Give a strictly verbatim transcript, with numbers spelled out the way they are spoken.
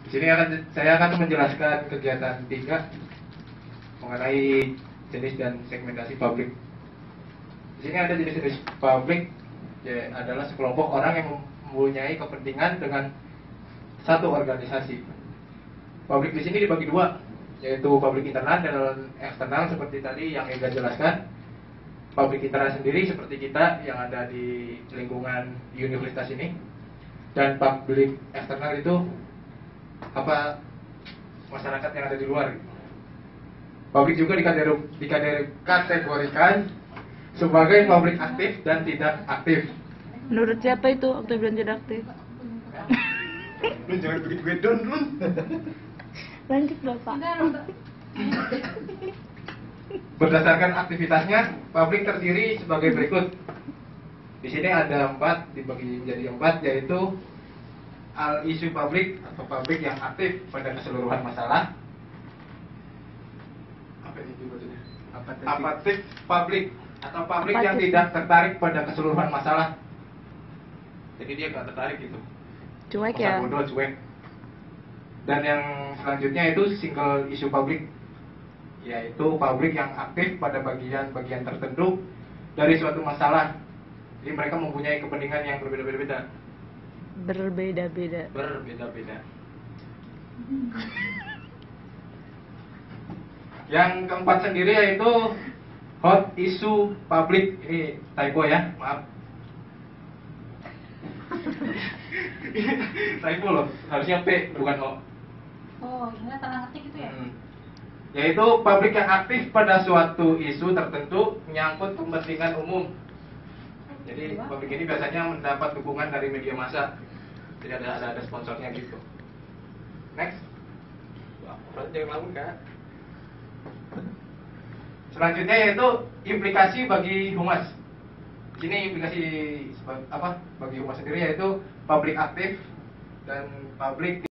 Di sini akan saya akan menjelaskan kegiatan tiga mengenai jenis dan segmentasi publik. Di sini ada jenis-jenis publik, ya, adalah sekelompok orang yang mempunyai kepentingan dengan satu organisasi. Publik di sini dibagi dua, yaitu publik internal dan eksternal seperti tadi yang Ega jelaskan. Publik internal sendiri seperti kita yang ada di lingkungan universitas ini, dan publik eksternal itu apa, masyarakat yang ada di luar. Publik juga dikategorikan sebagai publik aktif dan tidak aktif. Menurut siapa itu aktif dan tidak aktif? Lu jangan begitu bedon lu. Lanjut Bapak. Berdasarkan aktivitasnya, publik terdiri sebagai berikut. Di sini ada empat, dibagi menjadi empat, yaitu al isu publik atau publik yang aktif pada keseluruhan masalah. Apa itu maksudnya? Apatik publik atau publik yang tidak tertarik pada keseluruhan masalah. Jadi dia nggak tertarik gitu. Cuek Masa ya. bodoh, cuek. Dan yang selanjutnya itu single issue public, yaitu publik yang aktif pada bagian-bagian tertentu dari suatu masalah. Jadi mereka mempunyai kepentingan yang berbeda-beda. Berbeda-beda. Berbeda-beda. Yang keempat sendiri yaitu hot issue public. Ini typo ya, maaf. Typo loh, harusnya P bukan O. Oh, ingat tanah ngetik itu ya? Hmm. Yaitu publik yang aktif pada suatu isu tertentu menyangkut kepentingan umum. Jadi publik ini biasanya mendapat dukungan dari media massa. Jadi ada ada, ada sponsornya gitu. Next. Wah, jangan ngelamun kan. Selanjutnya yaitu implikasi bagi humas. Di sini implikasi apa bagi humas sendiri yaitu publik aktif dan publik